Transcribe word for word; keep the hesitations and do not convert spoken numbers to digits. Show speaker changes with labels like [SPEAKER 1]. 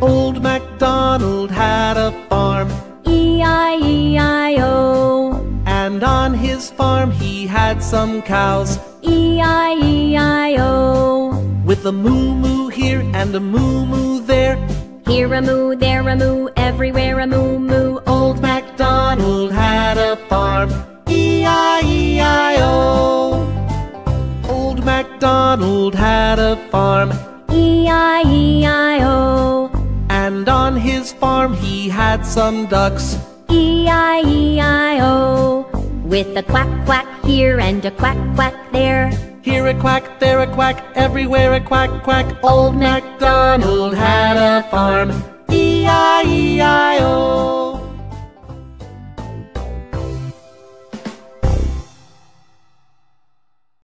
[SPEAKER 1] Old MacDonald had a farm,
[SPEAKER 2] E I E I O.
[SPEAKER 1] and on his farm he had some cows,
[SPEAKER 2] E I E I O.
[SPEAKER 1] with a moo-moo here and a moo-moo there.
[SPEAKER 2] Here a moo, there a moo, everywhere a moo moo.
[SPEAKER 1] Old MacDonald had a farm, E I E I O. Old MacDonald had a farm,
[SPEAKER 2] E I E I O.
[SPEAKER 1] and on his farm he had some ducks,
[SPEAKER 2] E I E I O. With a quack quack here and a quack quack there.
[SPEAKER 1] here a quack, there a quack, everywhere a quack quack. Old MacDonald had a farm, E I E I O.